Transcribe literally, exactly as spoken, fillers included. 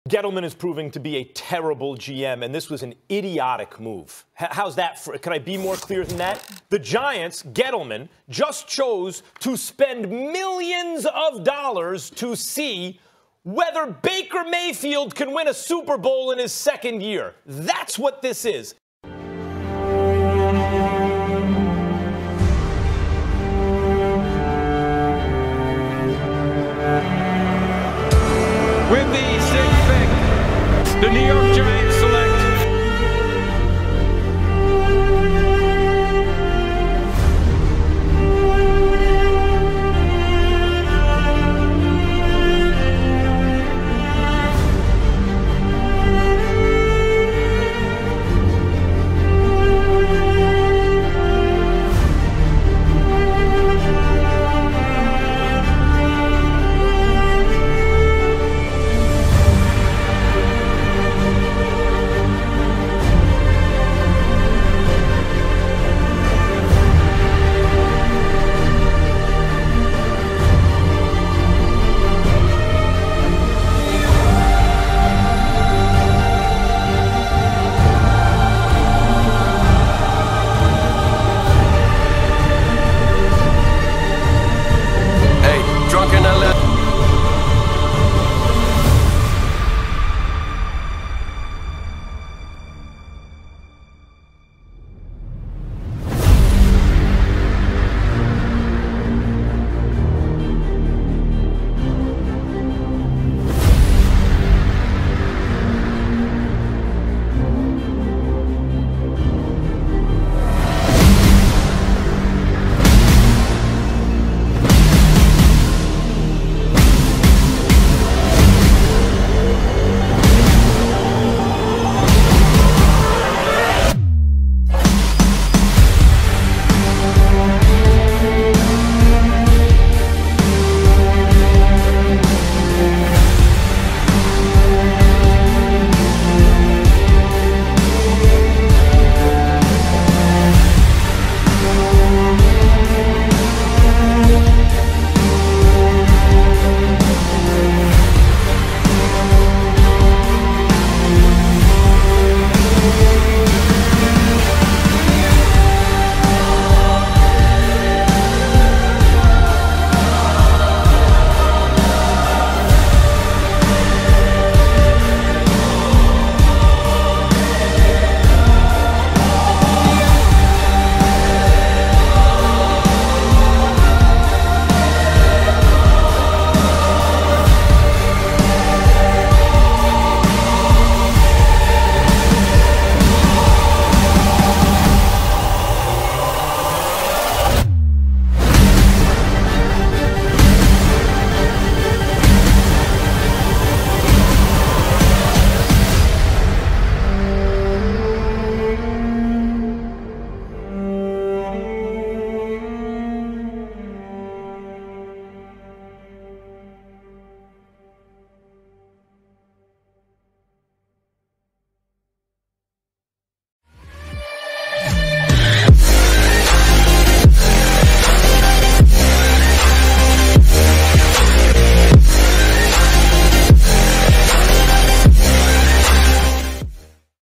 Gettleman is proving to be a terrible G M, and this was an idiotic move. H- how's that? For, can I be more clear than that? The Giants, Gettleman, just chose to spend millions of dollars to see whether Baker Mayfield can win a Super Bowl in his second year. That's what this is. With the sixth pick, the New York